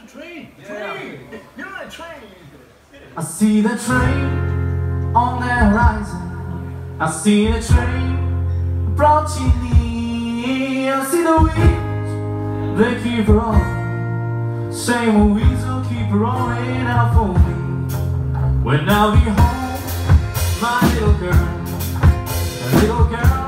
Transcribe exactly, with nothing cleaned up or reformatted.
train. Train. You're on a train. I see the train on the horizon. I see the train approaching me. I see the wheels, they keep rolling. Same old wheels will keep rolling out for me. When I'll be home, my little girl, a little girl